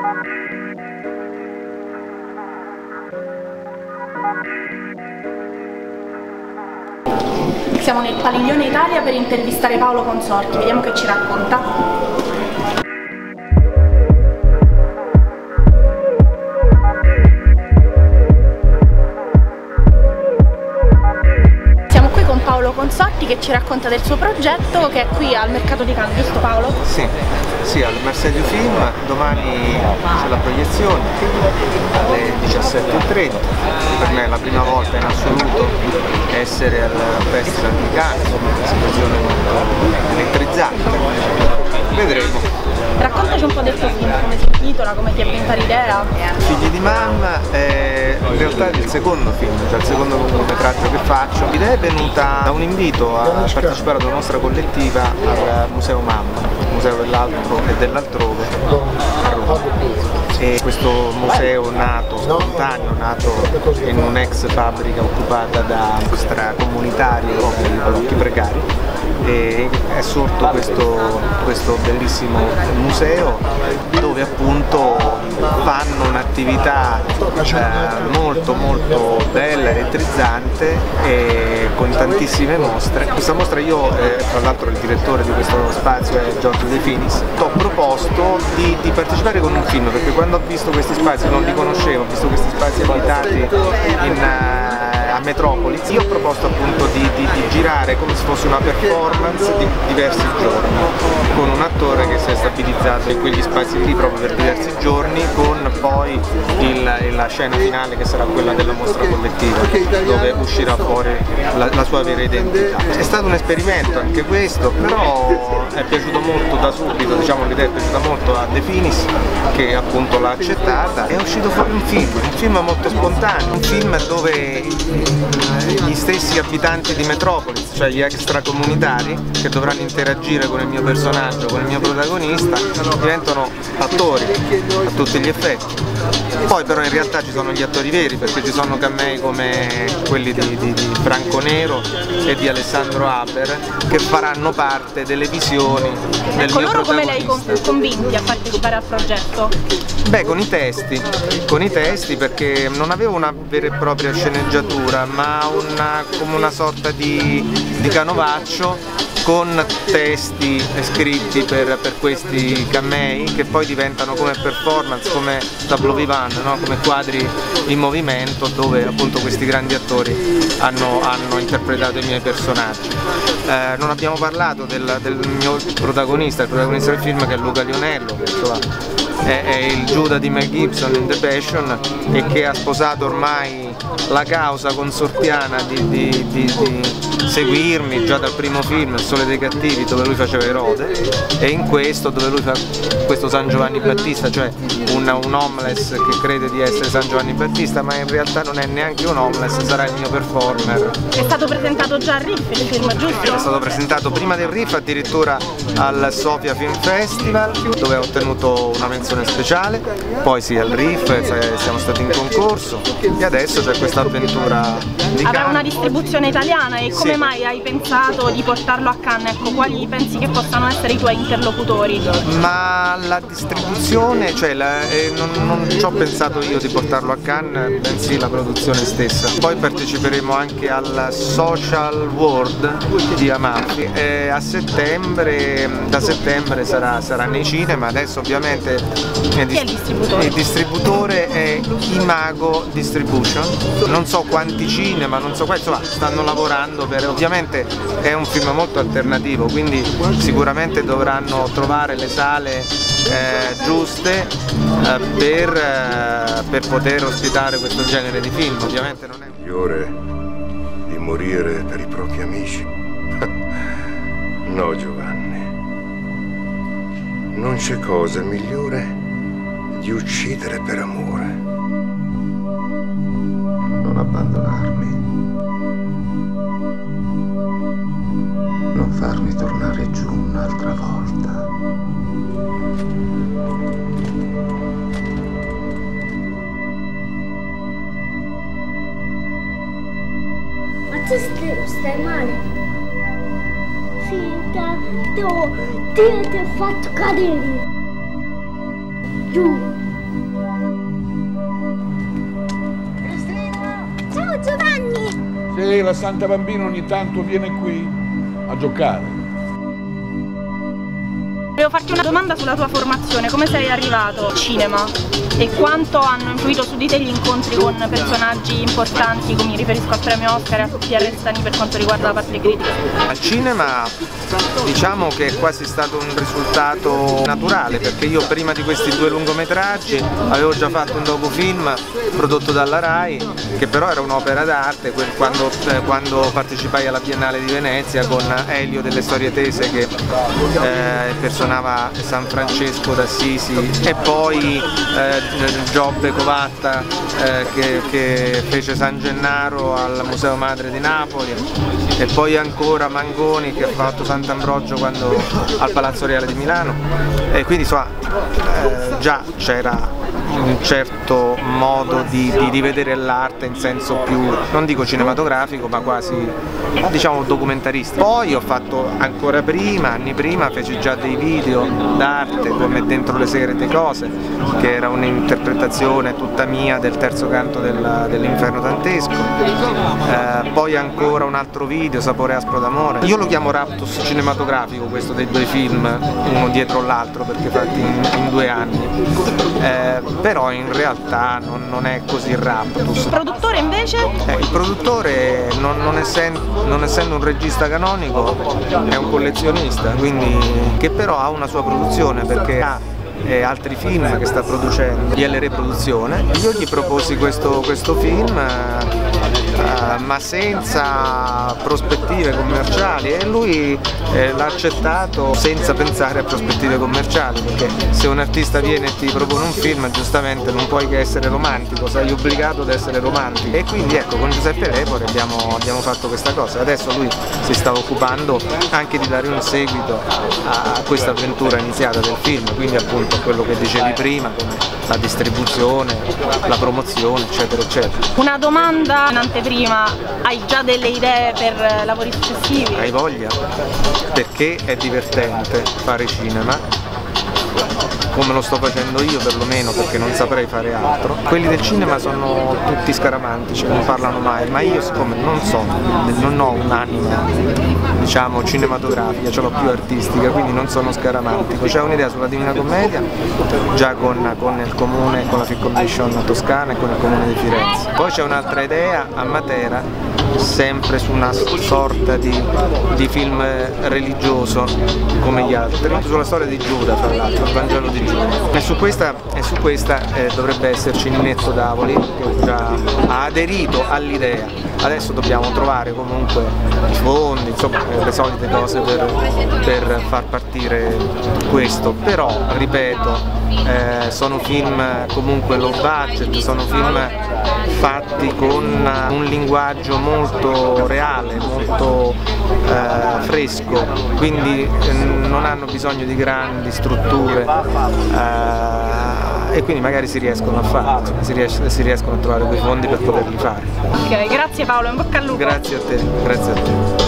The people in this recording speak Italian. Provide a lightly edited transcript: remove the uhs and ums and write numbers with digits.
Siamo nel Padiglione Italia per intervistare Paolo Consorti, vediamo che ci racconta. Paolo Consorti che ci racconta del suo progetto che è qui al Mercato di Cannes, giusto Paolo? Sì, al Mercedes Film, domani c'è la proiezione alle 17:30, per me è la prima volta in assoluto essere al Festival di Cannes, insomma una situazione molto elettrizzante, vedremo. Raccontaci un po' del tuo film, come si intitola, come ti è venuta l'idea? Figli di mamma è in realtà il secondo film, cioè il secondo lungometraggio che faccio. L'idea è venuta da un invito a partecipare ad una mostra collettiva al Museo Mamma, Museo dell'Altro e dell'Altrove a Roma. E questo museo nato, spontaneo, nato in un'ex fabbrica occupata da extracomunitari poveri, adulti precari, e è sorto questo bellissimo museo dove appunto fanno un'attività molto bella, elettrizzante e con tantissime mostre. Questa mostra io, tra l'altro il direttore di questo spazio è Giorgio De Finis, ho proposto di partecipare con un film, perché quando ho visto questi spazi non li conoscevo, ho visto questi spazi abitati a Metropoli, io ho proposto appunto di girare come se fosse una performance di diversi giorni, con un attore che si è stabilizzato in quegli spazi lì proprio per diversi giorni, con poi la scena finale che sarà quella della mostra collettiva, dove uscirà fuori la sua vera identità. È stato un esperimento anche questo, però è piaciuto molto da subito, diciamo l'idea è piaciuta molto a De Finis, che appunto l'ha accettata, è uscito fuori un film molto spontaneo, un film dove gli stessi abitanti di Metropolis, cioè gli extracomunitari che dovranno interagire con il mio personaggio, con il mio protagonista, diventano attori a tutti gli effetti. Poi però in realtà ci sono gli attori veri, perché ci sono camei come quelli di Franco Nero e di Alessandro Haber che faranno parte delle visioni del mio protagonista. Come li hai convinti a partecipare al progetto? Beh, con i testi, perché non avevo una vera e propria sceneggiatura, ma come una sorta di canovaccio con testi scritti per questi camei che poi diventano come performance, come tableau vivant, no? Come quadri in movimento dove appunto questi grandi attori hanno interpretato i miei personaggi. Non abbiamo parlato del mio protagonista, il protagonista del film, che è Luca Lionello, che insomma è il Giuda di Mel Gibson in The Passion e che ha sposato ormai la causa consortiana di seguirmi già dal primo film, Il Sole dei Cattivi, dove lui faceva Erode, e in questo dove lui fa questo San Giovanni Battista, cioè un homeless che crede di essere San Giovanni Battista, ma in realtà non è neanche un homeless, sarà il mio performer. È stato presentato già al RIF il film, giusto? È stato presentato prima del RIF addirittura al Sofia Film Festival, dove ho ottenuto una menzione speciale, poi sì al RIF, siamo stati in concorso e adesso c'è questa avventura di Cannes. Avrà una distribuzione italiana e come mai hai pensato di portarlo a Cannes? Ecco, quali pensi che possano essere i tuoi interlocutori? Ma la distribuzione, cioè non ci ho pensato io di portarlo a Cannes, bensì la produzione stessa. Poi parteciperemo anche al Social World di Amalfi e da settembre sarà nei cinema. Adesso ovviamente chi è il distributore? Il distributore è Imago Distribution, non so quanti cinema, non so quanti, insomma stanno lavorando ovviamente è un film molto alternativo, quindi sicuramente dovranno trovare le sale giuste per poter ospitare questo genere di film. Ovviamente non è migliore di morire per i propri amici. No, Giovanni, non c'è cosa migliore di uccidere per amore. Non abbandonarmi, non farmi tornare giù un'altra volta. Ma tu stai male? Sì, Dio ti ha fatto cadere. Giù. che la Santa Bambina ogni tanto viene qui a giocare. Volevo farti una domanda sulla tua formazione, come sei arrivato al cinema e quanto hanno influito su di te gli incontri con personaggi importanti, come mi riferisco al premio Oscar e a Pierre Stani per quanto riguarda la parte critica. Al cinema diciamo che è quasi stato un risultato naturale, perché io prima di questi 2 lungometraggi avevo già fatto un docufilm prodotto dalla Rai, che però era un'opera d'arte quando partecipai alla Biennale di Venezia con Elio delle Storie Tese che personava San Francesco d'Assisi, e poi Giobbe Covatta che fece San Gennaro al Museo Madre di Napoli, e poi ancora Mangoni che ha fatto Sant'Ambrogio al Palazzo Reale di Milano, e quindi insomma già c'era un certo modo di vedere l'arte in senso più, non dico cinematografico, ma quasi diciamo documentaristico. Poi ho fatto ancora prima, anni prima, feci già dei video d'arte come Dentro le segrete cose, che era un'interpretazione tutta mia del terzo canto dell'Inferno dantesco. Poi ancora un altro video, Sapore aspro d'amore. Io lo chiamo raptus cinematografico, questo dei 2 film, uno dietro l'altro, perché fatti in 2 anni. Però in realtà non è così raptus. Il produttore invece? Il produttore, non essendo un regista canonico, è un collezionista, quindi, che però ha una sua produzione, perché ha altri film che sta producendo, DLR Produzione. Io gli proposi questo film ma senza prospettive commerciali, e lui l'ha accettato senza pensare a prospettive commerciali, perché se un artista viene e ti propone un film, giustamente non puoi che essere romantico, sei obbligato ad essere romantico, e quindi ecco, con Giuseppe Lepore abbiamo fatto questa cosa. Adesso lui si sta occupando anche di dare un seguito a questa avventura iniziata del film, quindi appunto quello che dicevi prima, come la distribuzione, la promozione, eccetera eccetera. Una domanda in anteprima, hai già delle idee per lavori successivi? Hai voglia? Perché è divertente fare cinema, come lo sto facendo io perlomeno, perché non saprei fare altro. Quelli del cinema sono tutti scaramantici, non parlano mai, ma io siccome non ho un'anima, diciamo, cinematografica, ce l'ho più artistica, quindi non sono scaramantico. C'è un'idea sulla Divina Commedia, già con il comune, con la Film Commission toscana e con il comune di Firenze. Poi c'è un'altra idea a Matera, sempre su una sorta di film religioso come gli altri, sulla storia di Giuda, fra l'altro, il Vangelo di Giuda. E su questa dovrebbe esserci Ninetto Davoli, che già ha aderito all'idea. Adesso dobbiamo trovare comunque i fondi, insomma le solite cose per far partire questo, però ripeto, sono film comunque low budget, sono film fatti con un linguaggio molto reale, molto fresco, quindi non hanno bisogno di grandi strutture, e quindi magari si riescono a fare, si riescono a trovare quei fondi per poterli fare. Ok, grazie Paolo, in bocca al lupo. Grazie a te, grazie a te.